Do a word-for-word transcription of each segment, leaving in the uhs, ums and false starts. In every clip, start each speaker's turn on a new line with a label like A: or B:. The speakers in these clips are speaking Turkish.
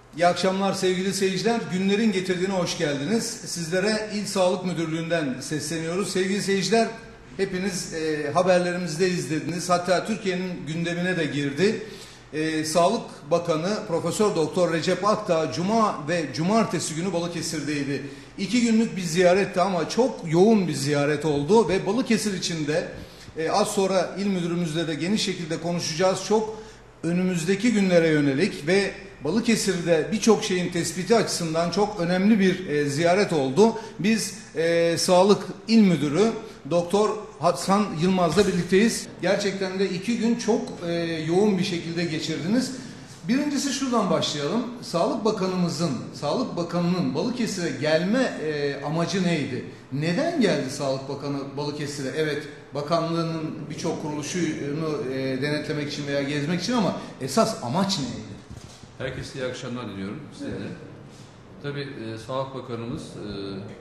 A: İyi akşamlar sevgili seyirciler. Günlerin getirdiğine hoş geldiniz. Sizlere İl Sağlık Müdürlüğü'nden sesleniyoruz. Sevgili seyirciler, hepiniz e, haberlerimizde izlediniz. Hatta Türkiye'nin gündemine de girdi. E, Sağlık Bakanı Profesör Doktor Recep Akdağ Cuma ve Cumartesi günü Balıkesir'deydi. İki günlük bir ziyaretti ama çok yoğun bir ziyaret oldu ve Balıkesir içinde e, az sonra il müdürümüzle de geniş şekilde konuşacağız. Çok önümüzdeki günlere yönelik ve Balıkesir'de birçok şeyin tespiti açısından çok önemli bir e, ziyaret oldu. Biz e, Sağlık İl Müdürü Doktor Hasan Yılmaz'la birlikteyiz. Gerçekten de iki gün çok e, yoğun bir şekilde geçirdiniz. Birincisi şuradan başlayalım. Sağlık Bakanımızın, Sağlık Bakanı'nın Balıkesir'e gelme e, amacı neydi? Neden geldi Sağlık Bakanı Balıkesir'e? Evet, bakanlığının birçok kuruluşunu e, denetlemek için veya gezmek için ama esas amaç neydi?
B: Herkese iyi akşamlar diliyorum size evet. de. Tabii e, Sağlık Bakanımız e,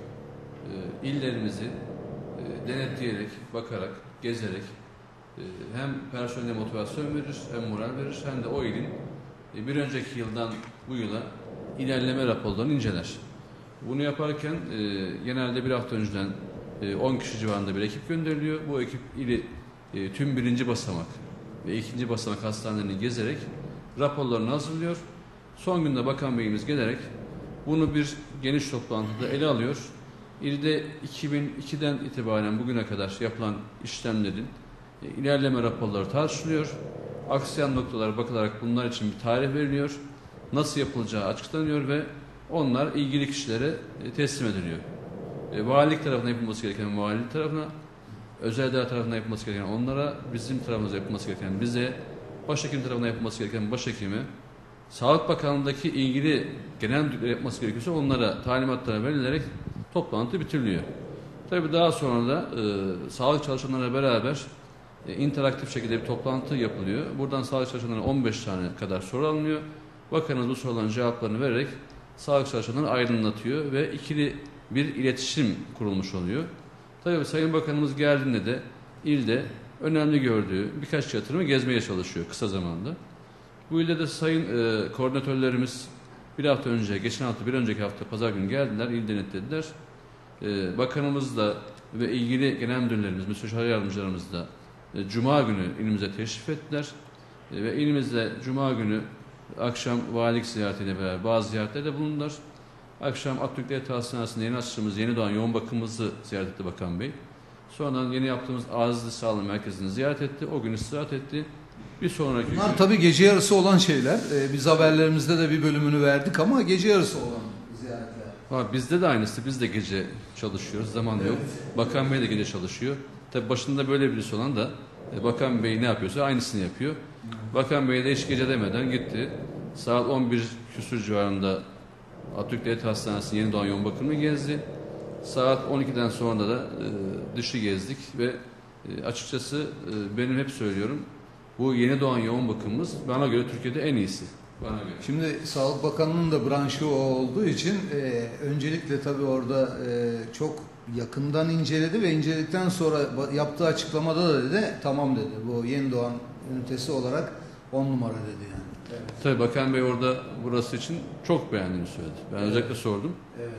B: e, illerimizi e, denetleyerek, bakarak, gezerek e, hem personele motivasyon verir, hem moral verir, hem de o ilin e, bir önceki yıldan bu yıla ilerleme raporlarını inceler. Bunu yaparken e, genelde bir hafta önceden e, on kişi civarında bir ekip gönderiliyor. Bu ekip ili e, tüm birinci basamak ve ikinci basamak hastanelerini gezerek raporlarını hazırlıyor. Son günde Bakan Beyimiz gelerek bunu bir geniş toplantıda ele alıyor. İlde iki bin ikiden itibaren bugüne kadar yapılan işlemlerin e, ilerleme raporları tartışılıyor. Aksayan noktalara bakılarak bunlar için bir tarih veriliyor. Nasıl yapılacağı açıklanıyor ve onlar ilgili kişilere e, teslim ediliyor. E, valilik tarafına yapılması gereken valilik tarafına, özel idare tarafına yapılması gereken onlara, bizim tarafımıza yapılması gereken bize, başhekim tarafından yapılması gereken başhekime, Sağlık Bakanlığı'ndaki ilgili genel müdürlükler yapması gerekiyorsa onlara talimatlara verilerek toplantı bitiriliyor. Tabii daha sonra da e, sağlık çalışanlarıyla beraber e, interaktif şekilde bir toplantı yapılıyor. Buradan sağlık çalışanlarına on beş tane kadar soru alınıyor. Bakanımız bu soruların cevaplarını vererek sağlık çalışanlarını aydınlatıyor ve ikili bir iletişim kurulmuş oluyor. Tabii Sayın Bakanımız geldiğinde de ilde önemli gördüğü birkaç yatırımı gezmeye çalışıyor kısa zamanda. Bu ilde de sayın e, koordinatörlerimiz bir hafta önce, geçen hafta, bir önceki hafta pazar günü geldiler, il denetlediler. E, bakanımız da ve ilgili genel müdürlerimiz, müsteşar yardımcılarımız da e, Cuma günü ilimize teşrif ettiler. E, ve ilimizde Cuma günü akşam valilik ziyaretiyle beraber bazı ziyaretlerde bulundular. Akşam Atatürk Devlet Hastanesi'nde yeni açtığımız Yeni Doğan Yoğun Bakımımızı ziyaret etti Bakan Bey. Sonradan yeni yaptığımız Azizli Sağlık Merkezi'ni ziyaret etti. O gün istirahat etti. Bir sonraki
A: Bunlar
B: gün...
A: tabii gece yarısı olan şeyler. Ee, biz haberlerimizde de bir bölümünü verdik ama gece yarısı olan ziyaretler.
B: Ha, bizde de aynısı. Biz de gece çalışıyoruz. Zaman evet. yok. Bakan Bey de gece çalışıyor. Tabii başında böyle birisi olan da e, Bakan Bey ne yapıyorsa aynısını yapıyor. Hı. Bakan Bey de hiç gece demeden gitti. Saat on bir küsur civarında Atatürk Devlet Hastanesi'nin Yeni Doğan Yoğun Bakımı'nı gezdi. Saat on ikiden sonra da e, dışı gezdik ve e, açıkçası e, benim hep söylüyorum bu Yeni Doğan Yoğun Bakımımız bana göre Türkiye'de en iyisi. Bana göre.
A: Şimdi Sağlık Bakanlığı'nın da branşı o olduğu için e, öncelikle tabii orada e, çok yakından inceledi ve inceledikten sonra yaptığı açıklamada da dedi tamam dedi. Bu Yeni Doğan ünitesi olarak on numara dedi yani. Evet.
B: Tabii Bakan Bey orada burası için çok beğendiğini söyledi. Ben evet. özellikle sordum.
A: Evet.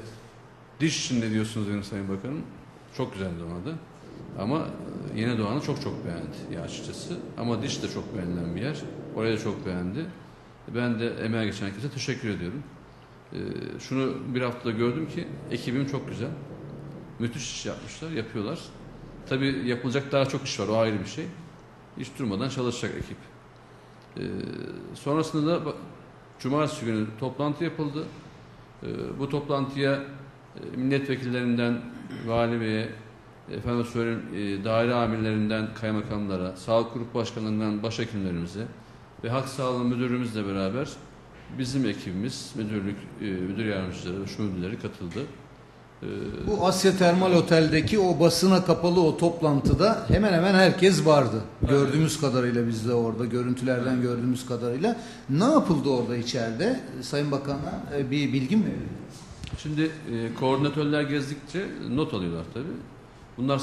B: Diş için ne diyorsunuz benim Sayın Bakanım? Çok güzeldi ona da. Ama Yeni Doğan'ı çok çok beğendi ya açıkçası. Ama diş de çok beğenilen bir yer. Orayı da çok beğendi. Ben de emeğe geçen herkese teşekkür ediyorum. Ee, şunu bir haftada gördüm ki ekibim çok güzel. Müthiş iş yapmışlar, yapıyorlar. Tabii yapılacak daha çok iş var, o ayrı bir şey. Hiç durmadan çalışacak ekip. Ee, sonrasında da Cumartesi günü toplantı yapıldı. Ee, bu toplantıya e, milletvekillerinden Vali Bey'e, efendim söyleyeyim, e, daire amirlerinden kaymakamlara, sağlık grup başkanlarından başhekimlerimize ve Halk Sağlığı Müdürümüzle beraber bizim ekibimiz, müdürlük, e, müdür yardımcıları, şu müdürleri katıldı.
A: Ee, bu Asya Termal Otel'deki o basına kapalı o toplantıda hemen hemen herkes vardı. Evet. Gördüğümüz kadarıyla biz de orada, görüntülerden evet. gördüğümüz kadarıyla. Ne yapıldı orada içeride? Sayın Bakan'a e, bir bilgi mi verildi?
B: Şimdi e, koordinatörler gezdikçe not alıyorlar tabii. Bunlar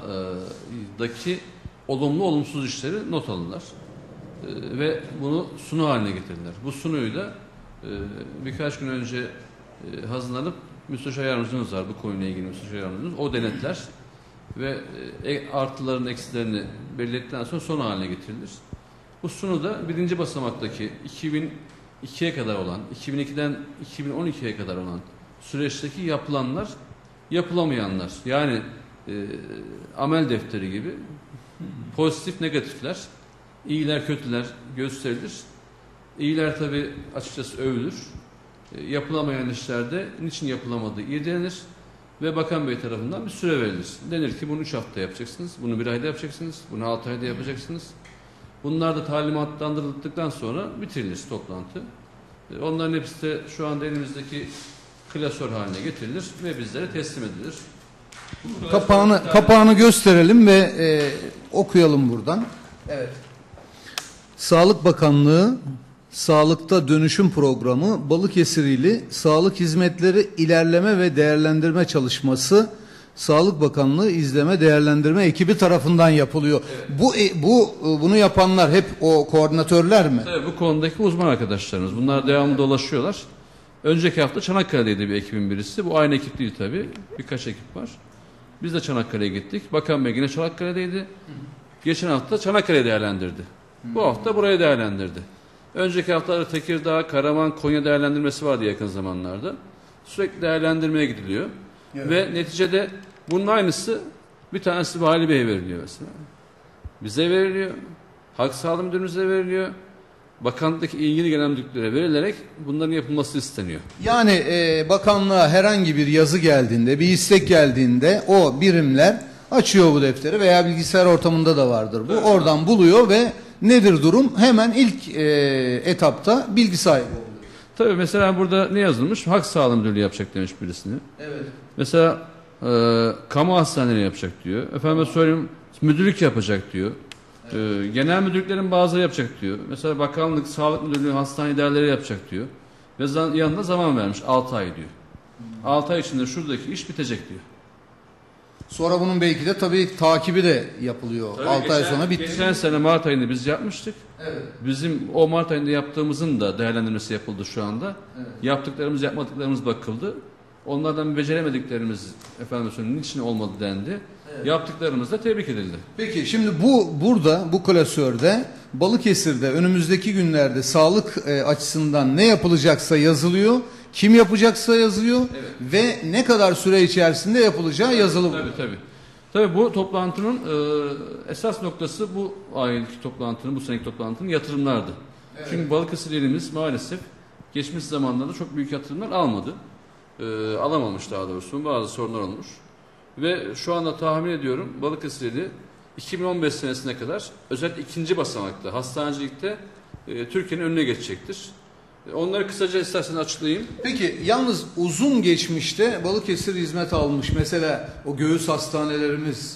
B: sahadaki olumlu olumsuz işleri not alırlar. E, ve bunu sunu haline getirdiler. Bu sunuyu da birkaç gün önce e, hazırlanıp müsteşar yardımcımız var, bu konuyla ilgili müsteşar yardımcımız. O denetler ve e, artılarını, eksilerini belirledikten sonra son haline getirilir. Bu sunu da birinci basamaktaki iki bin ikiye kadar olan, iki bin ikiden iki bin on ikiye kadar olan süreçteki yapılanlar, yapılamayanlar. Yani e, amel defteri gibi pozitif, negatifler, iyiler, kötüler gösterilir. İyiler tabi açıkçası övülür. E, yapılamayan işlerde niçin yapılamadığı irdelenir ve Bakan Bey tarafından bir süre verilir. Denir ki bunu üç hafta yapacaksınız, bunu bir ayda yapacaksınız, bunu altı ayda yapacaksınız. Bunlar da talimatlandırıldıktan sonra bitirilir toplantı. E, onların hepsi de şu anda elimizdeki klasör haline getirilir ve bizlere teslim edilir.
A: Kapağını, kapağını gösterelim ve e, okuyalım buradan. Evet. Sağlık Bakanlığı Sağlıkta Dönüşüm Programı Balıkesir ili Sağlık Hizmetleri İlerleme ve Değerlendirme Çalışması Sağlık Bakanlığı İzleme Değerlendirme ekibi tarafından yapılıyor. Evet. Bu bu bunu yapanlar hep o koordinatörler mi?
B: Tabii bu konudaki uzman arkadaşlarımız. Bunlar devamlı dolaşıyorlar. Önceki hafta Çanakkale'deydi bir ekibin birisi. Bu aynı ekip değil tabii. Birkaç ekip var. Biz de Çanakkale'ye gittik. Bakan Bey yine Çanakkale'deydi. Geçen hafta Çanakkale'yi değerlendirdi. Bu hafta burayı değerlendirdi. Önceki haftalarda Tekirdağ, Karaman, Konya değerlendirmesi vardı yakın zamanlarda. Sürekli değerlendirmeye gidiliyor. Evet. Ve neticede bunun aynısı bir tanesi Vali Bey'e veriliyor mesela. Bize veriliyor. Halk Sağlığı Müdürümüze veriliyor. Bakanlıktaki ilgili genel müdürlüklere verilerek bunların yapılması isteniyor.
A: Yani e, bakanlığa herhangi bir yazı geldiğinde, bir istek geldiğinde o birimler açıyor bu defteri veya bilgisayar ortamında da vardır bu. Evet. Oradan buluyor ve nedir durum? Hemen ilk e, etapta bilgi sahibi oluyor.
B: Tabii mesela burada ne yazılmış? Halk Sağlığı Müdürlüğü yapacak demiş birisini.
A: Evet.
B: Mesela e, kamu hastaneleri yapacak diyor. Efendim söyleyeyim müdürlük yapacak diyor. Evet. E, genel müdürlüklerin bazıları yapacak diyor. Mesela Bakanlık, Sağlık Müdürlüğü hastane idareleri yapacak diyor. Ve zan, yanında zaman vermiş altı ay diyor. Hmm. altı ay içinde şuradaki iş bitecek diyor.
A: Sonra bunun belki de tabii takibi de yapılıyor. altı ay sonra bitti.
B: Geçen sene Mart ayında biz yapmıştık.
A: Evet.
B: Bizim o Mart ayında yaptığımızın da değerlendirmesi yapıldı şu anda. Evet. Yaptıklarımız, yapmadıklarımız bakıldı. Onlardan beceremediklerimiz efendim söyleyeyim niçin olmadı dendi. Evet. Yaptıklarımız da tebrik edildi.
A: Peki şimdi bu burada bu klasörde Balıkesir'de önümüzdeki günlerde sağlık e, açısından ne yapılacaksa yazılıyor. Kim yapacaksa yazılıyor, evet. Ve ne kadar süre içerisinde yapılacağı yazılı.
B: Tabii tabii. Tabii bu toplantının e, esas noktası bu aylık toplantının, bu seneki toplantının yatırımlardı. Evet. Çünkü Balıkesir ilimiz maalesef geçmiş zamanlarda çok büyük yatırımlar almadı. E, alamamış daha doğrusu. Bazı sorunlar olmuş. Ve şu anda tahmin ediyorum Balıkesir ili iki bin on beş senesine kadar özellikle ikinci basamakta, hastanecilikte e, Türkiye'nin önüne geçecektir. Onları kısaca isterseniz açıklayayım.
A: Peki yalnız uzun geçmişte Balıkesir hizmet almış. Mesela o göğüs hastanelerimiz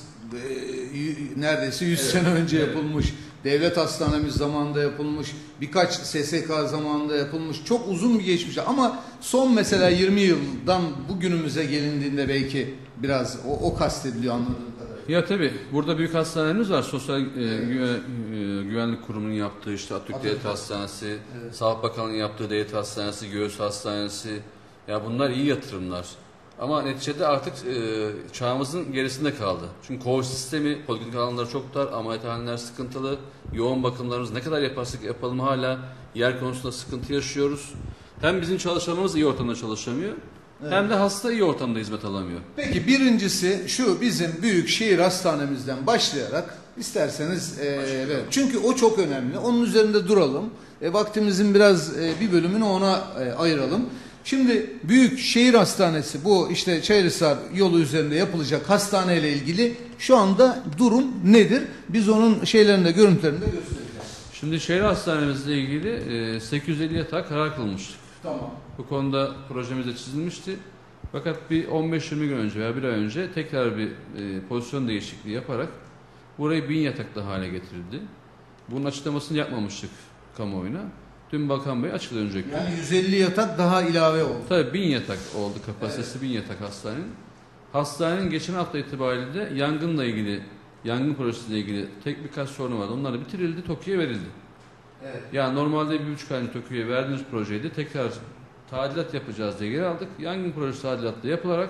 A: e, neredeyse yüz evet, sene önce evet. yapılmış. Devlet hastanemiz zamanında yapılmış. Birkaç S S K zamanında yapılmış. Çok uzun bir geçmiş. Ama son mesela yirmi yıldan bugünümüze gelindiğinde belki biraz o, o kastediliyor anladığım kadarıyla.
B: Ya tabii burada büyük hastanelerimiz var. Sosyal e, güve, e, Güvenlik Kurumu'nun yaptığı işte Atatürk Devlet Hastanesi, evet. Sağlık Bakanlığı'nın yaptığı Devlet Hastanesi, Göğüs Hastanesi. Ya bunlar iyi yatırımlar. Ama neticede artık e, çağımızın gerisinde kaldı. Çünkü koğuş sistemi, poliklinik alanları çok dar, ameliyathaneler sıkıntılı, yoğun bakımlarımız ne kadar yaparsak yapalım hala yer konusunda sıkıntı yaşıyoruz. Hem bizim çalışanlarımız iyi ortamda çalışamıyor, evet. Hem de hasta iyi ortamda hizmet alamıyor.
A: Peki birincisi şu bizim büyük şehir hastanemizden başlayarak isterseniz e, evet, çünkü o çok önemli. Onun üzerinde duralım. E, vaktimizin biraz e, bir bölümünü ona e, ayıralım. Şimdi büyük şehir hastanesi bu işte Çayırhisar yolu üzerinde yapılacak hastaneyle ilgili şu anda durum nedir? Biz onun şeylerinde görüntülerinde göstereceğiz.
B: Şimdi şehir hastanemizle ilgili e, sekiz yüz elli yatağa karar kılmıştık.
A: Tamam.
B: Bu konuda projemiz de çizilmişti. Fakat bir on beş yirmi gün önce veya bir ay önce tekrar bir e, pozisyon değişikliği yaparak burayı bin yataklı hale getirildi. Bunun açıklamasını yapmamıştık kamuoyuna. Dün Bakan Bey açıkladı öncelikle.
A: Yani yüz elli yatak daha ilave oldu.
B: Tabii bin yatak oldu kapasitesi, evet. bin yatak hastanenin. Hastanenin geçen hafta itibariyle de yangınla ilgili, yangın projesiyle ilgili tek birkaç sorunu vardı. Onlar da bitirildi, TOKİ'ye verildi.
A: Evet.
B: Yani normalde bir buçuk aylık TOKİ'ye verdiğimiz projeydi. Tekrar tadilat yapacağız diye geri aldık. Yangın projesi tadilatla yapılarak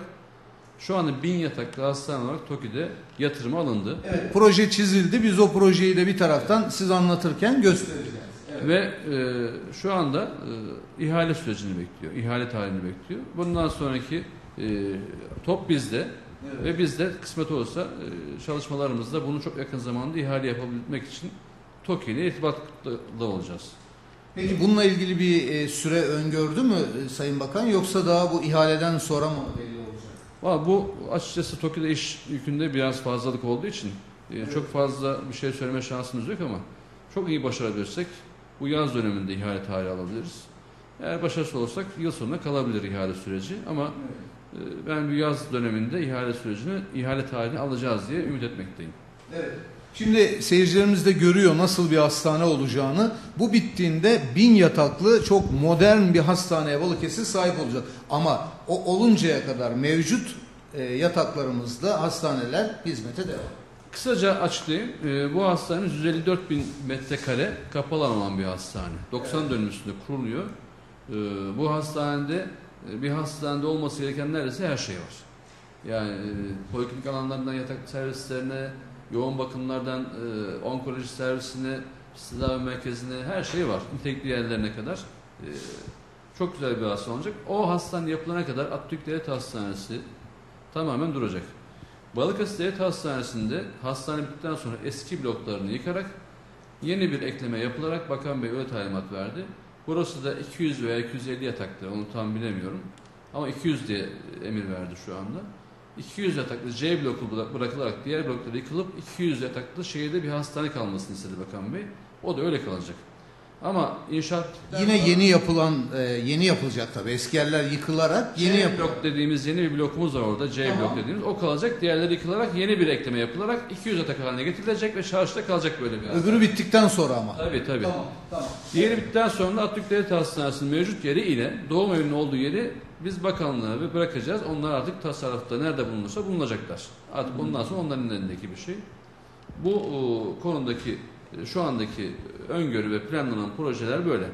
B: şu anda bin yataklı hastane olarak TOKİ'de yatırıma alındı.
A: Evet, proje çizildi. Biz o projeyi de bir taraftan siz anlatırken göstereceğiz. Evet.
B: Ve e, şu anda e, ihale sürecini bekliyor. İhale tarihini bekliyor. Bundan sonraki e, top bizde.
A: Evet.
B: Ve biz de kısmet olursa e, çalışmalarımızda bunu çok yakın zamanda ihale yapabilmek için TOKİ ile irtibatlı olacağız.
A: Peki bununla ilgili bir e, süre öngördü mü e, Sayın Bakan, yoksa daha bu ihaleden sonra mı belli olacak?
B: Vallahi bu açıkçası TOKİ'de iş yükünde biraz fazlalık olduğu için e,
A: Evet.
B: çok fazla bir şey söyleme şansımız yok ama çok iyi başarabilirsek bu yaz döneminde ihale tarihi alabiliriz. Eğer başarısız olursak yıl sonuna kalabilir ihale süreci ama
A: Evet.
B: e, ben bu yaz döneminde ihale sürecini, ihale tarihini alacağız diye ümit etmekteyim.
A: Evet. Şimdi seyircilerimiz de görüyor nasıl bir hastane olacağını. Bu bittiğinde bin yataklı çok modern bir hastaneye Balıkesir sahip olacak. Ama o oluncaya kadar mevcut e, yataklarımızda hastaneler hizmete devam.
B: Kısaca açıklayayım. E, bu hastanenin yüz elli dört bin metrekare kapalı olan bir hastane. doksan
A: Evet.
B: dönüm üstünde kuruluyor. E, bu hastanede e, bir hastanede olması gereken neredeyse her şey var. Yani e, poliklinik alanlarından yatak servislerine, yoğun bakımlardan e, onkoloji servisine, tedavi merkezine her şey var. Nitelikli yerlerine kadar. E, çok güzel bir hastane olacak. O hastane yapılana kadar Atatürk Devlet Hastanesi tamamen duracak. Balıkesir Devlet Hastanesi'nde hastane bittikten sonra eski bloklarını yıkarak yeni bir ekleme yapılarak Bakan Bey öyle talimat verdi. Burası da iki yüz veya iki yüz elli yataklı, onu tam bilemiyorum. Ama iki yüz diye emir verdi şu anda. iki yüz yataklı C bloku bırakılarak diğer bloklar yıkılıp iki yüz yataklı şehirde bir hastane kalmasını istedi Bakan Bey. O da öyle kalacak. Ama inşaat...
A: Yine yeni yapılan, e, yeni yapılacak tabii. Eski yerler yıkılarak yeni
B: C
A: yapılacak.
B: blok dediğimiz yeni bir blokumuz var orada. C
A: Tamam.
B: blok dediğimiz o kalacak. Diğerleri yıkılarak yeni bir ekleme yapılarak iki yüz yatak haline getirilecek ve çarşıda kalacak böyle bir hastane.
A: Öbürü bittikten sonra ama.
B: Tabii tabii.
A: Tamam, tamam.
B: Diğeri bittikten sonra Atatürk Devlet Hastanesi'nin mevcut yeri ile doğum evinin olduğu yeri biz bakanlığa bir bırakacağız. Onlar artık tasarrufta nerede bulunursa bulunacaklar. Artık ondan sonra onların elindeki bir şey. Bu o, konudaki şu andaki öngörü ve planlanan projeler böyle.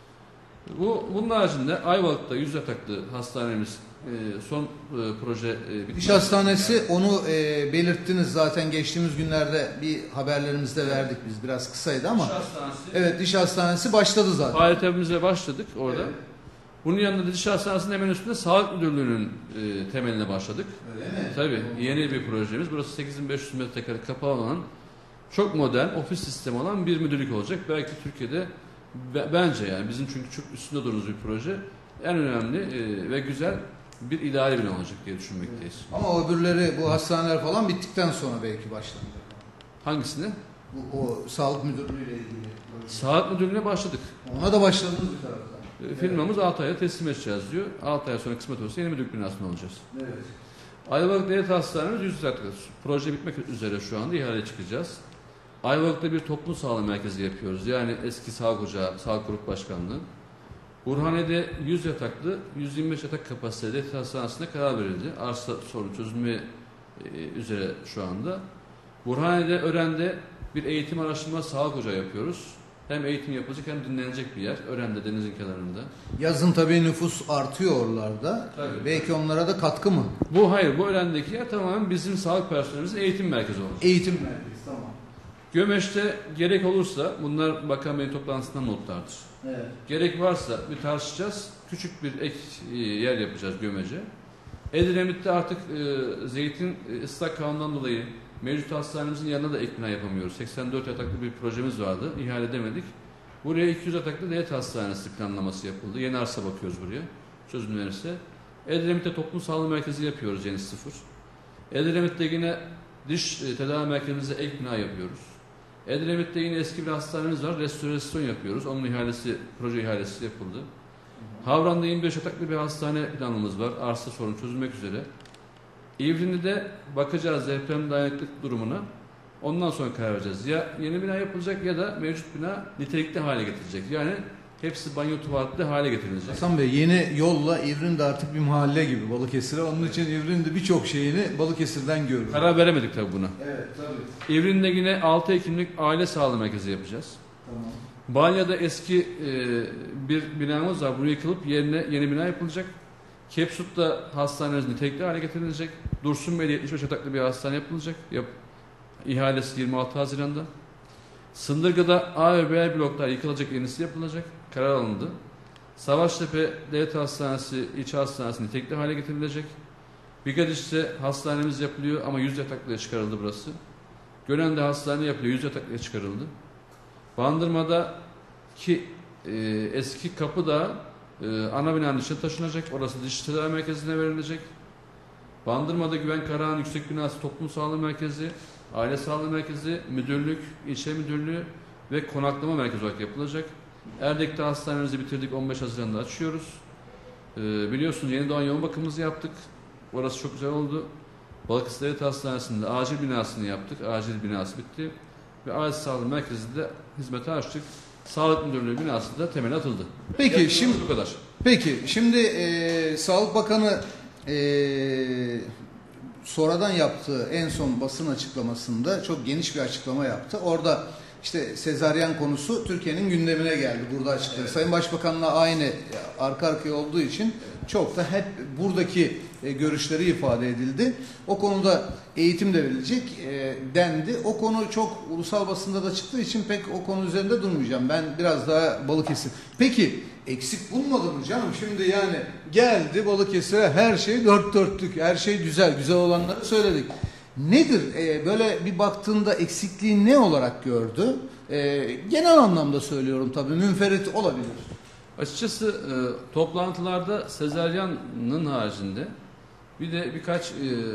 B: Bu bunun haricinde Ayvalık'ta yüz yataklı hastanemiz e, son e, proje e,
A: Diş hastanesi, onu e, belirttiniz zaten, geçtiğimiz günlerde bir haberlerimizde verdik biz, biraz kısaydı ama.
B: Diş hastanesi.
A: Evet, diş hastanesi başladı zaten.
B: Faaliyetimize başladık orada.
A: Evet.
B: Bunun yanında diş hastanesinin hemen üstünde Sağlık Müdürlüğü'nün e, temeline başladık.
A: Öyle mi?
B: Tabii yeni bir projemiz. Burası sekiz bin beş yüz metrekare kapalı olan, çok modern ofis sistemi olan bir müdürlük olacak. Belki Türkiye'de be, bence yani bizim çünkü çok üstünde durduğumuz bir proje. En önemli e, ve güzel bir idari bina olacak diye düşünmekteyiz.
A: Ama öbürleri, bu hastaneler falan bittikten sonra belki başlanacak.
B: Hangisini?
A: Bu, o sağlık müdürlüğüyle ilgili.
B: Sağlık Müdürlüğü'ne başladık.
A: Ona da başladınız bir taraftan.
B: E, firmamız altı aya teslim edeceğiz diyor. altı ay sonra kısmet olursa yeni müdürlük binasında olacağız.
A: Evet.
B: Ayvalık Devlet Hastanemiz yüz yataklı. Proje bitmek üzere şu anda, ihaleye çıkacağız. Ayvalık'ta bir toplum sağlığı merkezi yapıyoruz. Yani eski Sağlık Ocağı, Sağlık Grup Başkanlığı. Burhaniye'de yüz yataklı, yüz yirmi beş yatak kapasiteli devlet hastanesine karar verildi. Arsa sorunu çözülme e, üzere şu anda. Burhaniye'de, Ören'de bir eğitim araştırma sağlık ocağı yapıyoruz. Hem eğitim yapılacak hem dinlenecek bir yer. Ören'de, denizin kenarında.
A: Yazın tabii nüfus artıyor oralarda.
B: Tabii.
A: Belki onlara da katkı mı?
B: Bu hayır, bu Ören'deki yer tamamen bizim sağlık personelimizin eğitim merkezi olacak.
A: Eğitim merkezi, tamam.
B: Gömeç'te gerek olursa, bunlar Bakan Bey'in toplantısından notlardır.
A: Evet.
B: Gerek varsa bir tartışacağız. Küçük bir ek e, yer yapacağız Gömece. Edremit'te artık e, zeytin e, ıslak kanundan dolayı mevcut hastanemizin yanına da ek bina yapamıyoruz. seksen dört yataklı bir projemiz vardı. İhale edemedik. Buraya iki yüz yataklı devlet hastanesi planlaması yapıldı. Yeni arsa bakıyoruz buraya. Çözüm verirse. Edremit'te toplum sağlığı merkezi yapıyoruz yeni sıfır. Edremit'te yine diş e, tedavi merkezimizde ek bina yapıyoruz. Edremit'te yine eski bir hastanemiz var. Restorasyon yapıyoruz. Onun ihalesi, proje ihalesi yapıldı. Havran'da yirmi beş yataklı bir hastane planımız var. Arsa sorunu çözülmek üzere. İvrinli'de bakacağız deprem dayanıklık durumuna. Ondan sonra karar vereceğiz. Ya yeni bina yapılacak ya da mevcut bina nitelikli hale getirilecek. Yani hepsi banyo tuvaletli hale getirilecek.
A: Hasan Bey, yeni yolla İvrin de artık bir mahalle gibi Balıkesir'e. Onun için İvrin de birçok şeyini Balıkesir'den görüyor.
B: Karar veremedik tabii buna.
A: Evet, tabii.
B: İvrin'de yine altı Ekimlik aile sağlığı merkezi yapacağız.
A: Tamam.
B: Banya'da eski e, bir binamız var. Buraya yıkılıp yerine yeni bina yapılacak. Kepsut'ta hastanemizin nitelikli hale getirilecek. Dursunbey'de yetmiş beş yataklı bir hastane yapılacak. Yap, ihalesi yirmi altı Haziran'da. Sındırgı'da A ve B bloklar yıkılacak, yenisi yapılacak. Karar alındı. Savaştepe Devlet Hastanesi, İç Hastanesi nitelikli hale getirilecek. Bigadiş'te hastanemiz yapılıyor ama yüz yataklıya çıkarıldı burası. Gönen'de hastane yapılıyor, yüz yataklıya çıkarıldı. Bandırma'da ki e, eski kapı da e, ana binanın içine taşınacak. Orası diş tedavi merkezine verilecek. Bandırma'da Güven Karahan Yüksek Binası Toplum Sağlığı Merkezi, Aile Sağlığı Merkezi, Müdürlük, İlçe Müdürlüğü ve Konaklama Merkezi olarak yapılacak. Erdek'te hastanemizi bitirdik, on beş Haziran'da açıyoruz. E, biliyorsunuz yeni doğan yoğun bakımımızı yaptık. Orası çok güzel oldu. Balıkesir Devlet Hastanesi'nde acil binasını yaptık. Acil binası bitti. Ve Aile Sağlığı Merkezi'nde hizmete açtık. Sağlık Müdürlüğü binası da temeli atıldı.
A: Peki
B: Yakın
A: şimdi
B: bu kadar.
A: Peki şimdi e, Sağlık Bakanı e, sonradan yaptığı en son basın açıklamasında çok geniş bir açıklama yaptı. Orada işte sezaryen konusu Türkiye'nin gündemine geldi. Burada açıkladı. Evet. Sayın Başbakan'la aynı arka arkaya olduğu için çok da hep buradaki e, görüşleri ifade edildi. O konuda eğitim de verilecek e, dendi. O konu çok ulusal basında da çıktığı için pek o konu üzerinde durmayacağım. Ben biraz daha Balıkesir. Peki eksik bulmadın mı canım? Şimdi yani geldi Balıkesir'e her şey dört dörtlük, her şey güzel, güzel olanları söyledik. Nedir? Ee, böyle bir baktığında eksikliği ne olarak gördü? Ee, genel anlamda söylüyorum tabii, münferit olabilir.
B: Açıkçası e, toplantılarda sezaryanın haricinde bir de birkaç e,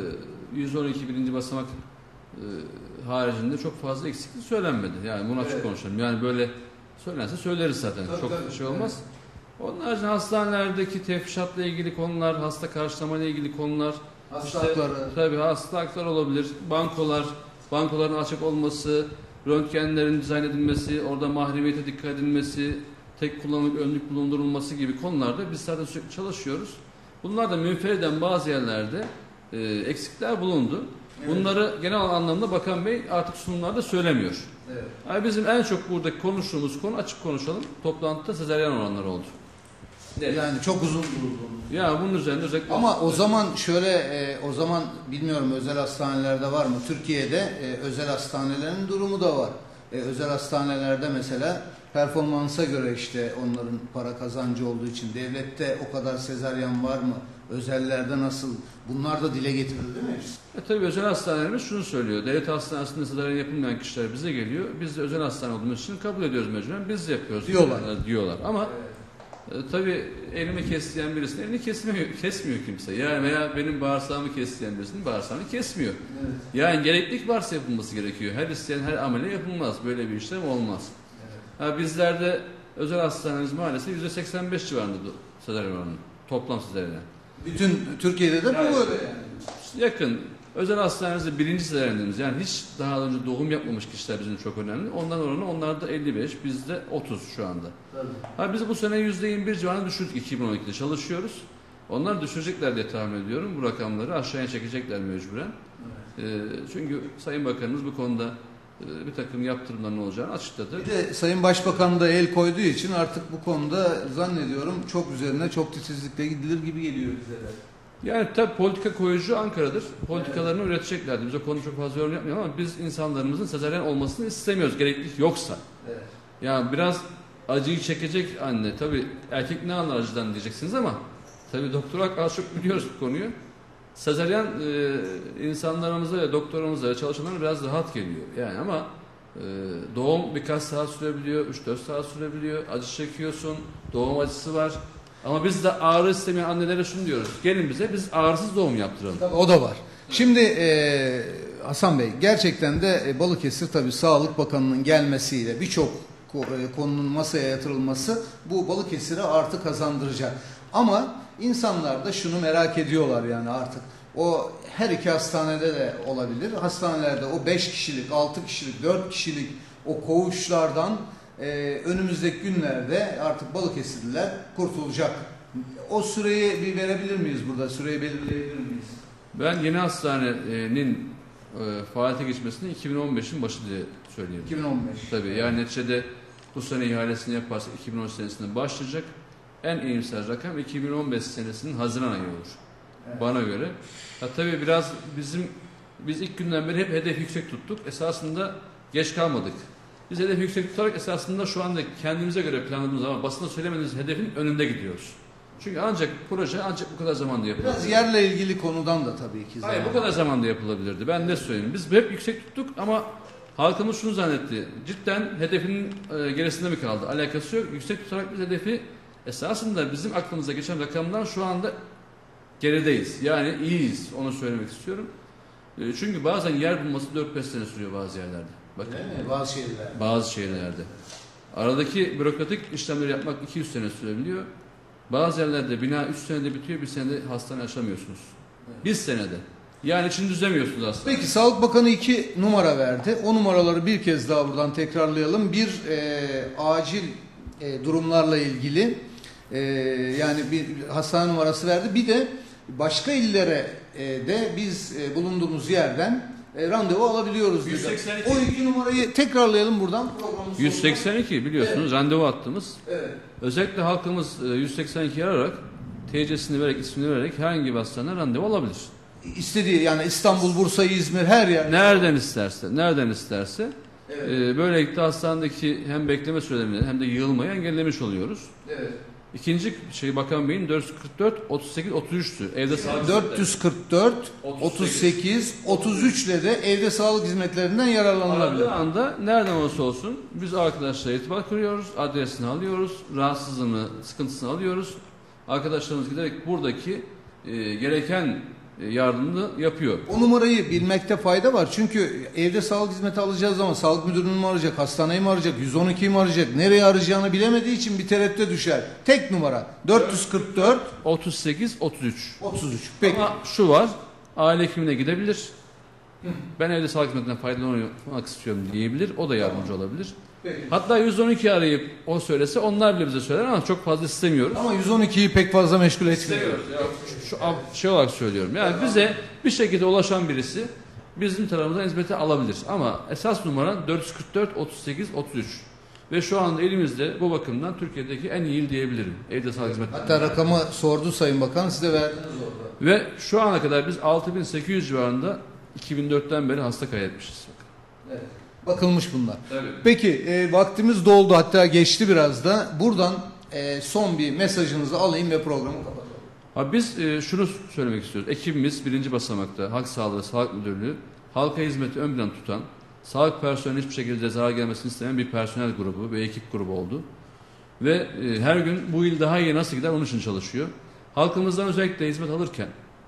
B: yüz on iki birinci basamak e, haricinde çok fazla eksiklik söylenmedi. Yani bunu açık evet. konuşalım. Yani böyle söylense söyleriz zaten. Tabii, çok tabii, şey olmaz. Evet. Onun haricinde hastanelerdeki tefrişatla ilgili konular, hasta karşılamayla ilgili konular,
A: hasta hakları.
B: İşte, tabii hasta hakları olabilir. Bankolar, bankoların açık olması, röntgenlerin dizayn edilmesi, orada mahremiyete dikkat edilmesi, tek kullanımlık önlük bulundurulması gibi konularda biz zaten sürekli çalışıyoruz. Bunlar da münferiden bazı yerlerde e, eksikler bulundu. Evet. Bunları genel anlamda Bakan Bey artık sunumlarda söylemiyor. Evet. Yani bizim en çok buradaki konuştuğumuz konu, açık konuşalım, toplantıda sezaryen oranları oldu.
A: Evet. Yani çok uzun durdu.
B: Ya bunun üzerinde özellikle...
A: Ama o zaman şöyle, e, o zaman bilmiyorum özel hastanelerde var mı? Türkiye'de e, özel hastanelerin durumu da var. E, özel hastanelerde mesela performansa göre işte onların para kazancı olduğu için devlette o kadar sezaryen var mı? Özellerde nasıl? Bunlar da dile getirildi mi?
B: E tabii özel hastanelerimiz şunu söylüyor. Devlet hastanesinde sezaryen yapılmayan kişiler bize geliyor. Biz de özel hastane olduğumuz için kabul ediyoruz mecburen. Biz de yapıyoruz.
A: Diyorlar.
B: Diyorlar. Ama evet. e, tabii elimi kesleyen birisinin elini kesmiyor, kesmiyor kimse. Yani veya benim bağırsağımı kesleyen birisinin bağırsağını kesmiyor. Evet. Yani gereklilik varsa yapılması gerekiyor. Her isteyen her amele yapılmaz. Böyle bir işlem olmaz. Evet. Ha, bizlerde özel hastanemiz maalesef yüzde seksen beş civarında sezaryen oranı. Toplam sezaryen.
A: Bütün Türkiye'de de yani, bu öyle yani.
B: Yakın. Özel hastanemizde birinci sezaryenimiz, yani hiç daha önce doğum yapmamış kişiler bizim çok önemli. Ondan oranı onlarda elli beş, bizde otuz şu anda. Tabii. Ha, biz bu sene yüzde yirmi bir civarında düşürdük, iki bin on ikide çalışıyoruz. Onlar düşürecekler diye tahmin ediyorum. Bu rakamları aşağıya çekecekler mecburen. Evet. E, çünkü Sayın Bakanımız bu konuda e, bir takım yaptırımların olacağını açıkladı.
A: Bir de Sayın Başbakan da el koyduğu için artık bu konuda zannediyorum çok üzerine çok titizlikle gidilir gibi geliyor bize de.
B: Yani tabii politika koyucu Ankara'dır. Politikalarını evet. üreteceklerdi. Biz o konuda çok fazla yorum yapmıyoruz ama biz insanlarımızın sezaryen olmasını istemiyoruz. Gereklilik yoksa. Evet. Yani biraz acıyı çekecek anne. Tabii erkek ne anlar acıdan diyeceksiniz ama tabii doktora az çok biliyoruz bu konuyu. Sezaryen e, insanlarımıza ve doktorumuza ve çalışanlara biraz rahat geliyor. Yani ama e, doğum birkaç saat sürebiliyor, üç dört saat sürebiliyor. Acı çekiyorsun, doğum acısı var. Ama biz de ağrı istemeyen annelere şunu diyoruz. Gelin bize, biz ağrısız doğum yaptıralım.
A: Tabii, o da var. Şimdi e, Hasan Bey, gerçekten de e, Balıkesir tabii Sağlık Bakanı'nın gelmesiyle birçok e, konunun masaya yatırılması bu Balıkesir'e artı kazandıracak. Ama insanlar da şunu merak ediyorlar yani artık. O her iki hastanede de olabilir. Hastanelerde o beş kişilik, altı kişilik, dört kişilik o koğuşlardan Ee, önümüzdeki günlerde artık Balıkesirliler kurtulacak. O süreyi bir verebilir miyiz burada? Süreyi belirleyebilir miyiz?
B: Ben yeni hastanenin e, faaliyete geçmesini iki bin on beşin başı diye söyleyeyim.
A: iki bin on beş.
B: Tabii yani neticede Bu sene ihalesini yaparsak iki bin on senesinde başlayacak. En iyimser rakam iki bin on beş senesinin Haziran ayı olur. Evet. Bana göre. Ha, tabii biraz bizim biz ilk günden beri hep hedef yüksek tuttuk. Esasında geç kalmadık. Biz hedef yüksek tutarak esasında şu anda kendimize göre planladığımız ama basında söylemediğimiz hedefin önünde gidiyoruz. Çünkü ancak proje ancak bu kadar zamanda yapılabilir.
A: Biraz yerle ilgili konudan da tabii ki.
B: Hayır, bu kadar zamanda yapılabilirdi. Ben de söyleyeyim. Biz hep yüksek tuttuk ama halkımız şunu zannetti. Cidden hedefinin e, gerisinde mi kaldı? Alakası yok. Yüksek tutarak biz hedefi esasında bizim aklımıza geçen rakamdan şu anda gerideyiz. Yani iyiyiz. Onu söylemek istiyorum. E, çünkü bazen yer bulması dört beş sene sürüyor bazı yerlerde. Bakın.
A: Değil mi? Bazı şehirlerde.
B: Bazı şehirlerde. Aradaki bürokratik işlemleri yapmak iki yüz sene sürebiliyor. Bazı yerlerde bina üç senede bitiyor, bir senede hastane açamıyorsunuz. Evet. Bir senede. Yani için düzlemiyorsunuz aslında.
A: Peki Sağlık Bakanı iki numara verdi. O numaraları bir kez daha buradan tekrarlayalım. Bir e, acil e, durumlarla ilgili e, yani bir hastane numarası verdi. Bir de başka illere e, de biz e, bulunduğumuz yerden e, randevu alabiliyoruz.
B: yüz seksen iki.
A: O iki numarayı tekrarlayalım buradan.
B: yüz seksen iki biliyorsunuz, evet. Randevu attığımız.
A: Evet.
B: Özellikle halkımız yüz seksen ikiyi arayarak T C'sini vererek, ismini vererek herhangi bir hastaneye randevu alabilir.
A: İstediği yani İstanbul, Bursa, İzmir her yer.
B: Nereden isterse, nereden isterse.
A: Evet.
B: E, böylelikle hastanedeki hem bekleme sürelerini hem de yığılmayı engellemiş oluyoruz.
A: Evet.
B: İkinci şey Bakan Bey'in dört yüz kırk dört otuz sekiz otuz üç'tü. Evde sağlık
A: dört yüz kırk dört otuz sekiz otuz üç ile de evde sağlık hizmetlerinden yararlanılabilir.
B: Aradığı anda nereden olursa olsun biz arkadaşlarla irtibat kuruyoruz, adresini alıyoruz, rahatsızlığını, sıkıntısını alıyoruz. Arkadaşlarımız giderek buradaki e, gereken yardımını yapıyor.
A: O numarayı bilmekte fayda var. Çünkü evde sağlık hizmeti alacağı zaman sağlık müdürünü mü arayacak, hastaneyi mi arayacak, yüz on ikiyi mi arayacak, nereye arayacağını bilemediği için bir tereddüte düşer. Tek numara dört yüz kırk dört
B: otuz sekiz otuz üç.
A: otuz üç. Peki.
B: Ama şu var, aile hekimine gidebilir. Ben evde sağlık hizmetinden faydalanmak istiyorum diyebilir. O da yardımcı tamam. olabilir. Peki. Hatta yüz on iki arayıp o söylese onlar bile bize söyler ama çok fazla istemiyoruz.
A: Ama yüz on ikiyi pek fazla meşgul etmiyor.
B: Şu, şu şey olarak söylüyorum. Yani evet. bize bir şekilde ulaşan birisi bizim tarafımızdan hizmeti alabilir. Ama esas numara dört yüz kırk dört otuz sekiz otuz üç. Ve şu anda elimizde bu bakımdan Türkiye'deki en iyi il diyebilirim. Evde sağlık hizmeti.
A: Hatta rakamı sordu Sayın Bakan, siz de verdiniz orada.
B: Ve şu ana kadar biz altı bin sekiz yüz civarında iki bin dört'ten beri hasta kaydetmişiz.
A: Evet. Bakılmış bunlar.
B: Evet.
A: Peki e, vaktimiz doldu, hatta geçti biraz da. Buradan e, son bir mesajınızı alayım ve programı kapatalım.
B: Abi biz e, şunu söylemek istiyoruz. Ekibimiz birinci basamakta Halk Sağlığı Sağlık Müdürlüğü halka hizmeti ön plan tutan, sağlık personeli hiçbir şekilde zarar gelmesini istemeyen bir personel grubu ve ekip grubu oldu. Ve e, her gün bu il daha iyi nasıl gider onun için çalışıyor. Halkımızdan özellikle hizmet alırken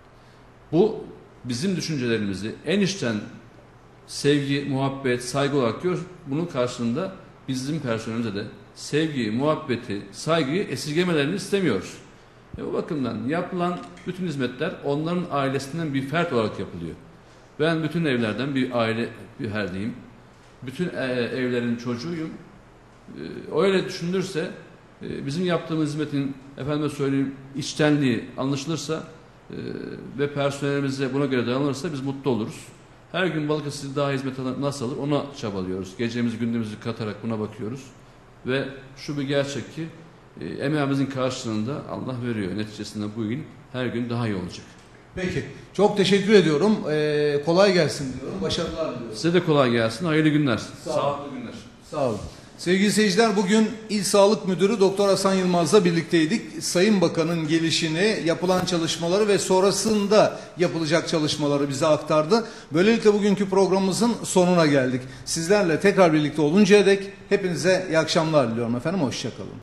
B: bu bizim düşüncelerimizi en içten sevgi, muhabbet, saygı olarak görüyoruz. Bunun karşılığında bizim personelimize de sevgiyi, muhabbeti, saygıyı esirgemelerini istemiyoruz. E o bakımdan yapılan bütün hizmetler onların ailesinden bir fert olarak yapılıyor. Ben bütün evlerden bir aile bir herdeyim. Bütün e, evlerin çocuğuyum. E, öyle düşünülürse e, bizim yaptığımız hizmetin efendime söyleyeyim içtenliği anlaşılırsa e, ve personelimize buna göre dayanılırsa biz mutlu oluruz. Her gün Balıkesir daha hizmet nasıl alır ona çabalıyoruz. Gecemizi gündüzümüzü katarak buna bakıyoruz. Ve şu bir gerçek ki e, emeğimizin karşılığında Allah veriyor. Neticesinde bu il her gün daha iyi olacak.
A: Peki. Çok teşekkür ediyorum. Ee, kolay gelsin diyorum. Başarılar diliyorum.
B: Size de kolay gelsin. Hayırlı günler.
A: Sağlıklı günler. Sağ olun. Sevgili seyirciler, bugün İl Sağlık Müdürü Doktor Hasan Yılmaz'la birlikteydik. Sayın Bakan'ın gelişini, yapılan çalışmaları ve sonrasında yapılacak çalışmaları bize aktardı. Böylelikle bugünkü programımızın sonuna geldik. Sizlerle tekrar birlikte oluncaya dek hepinize iyi akşamlar diliyorum efendim. Hoşça kalın.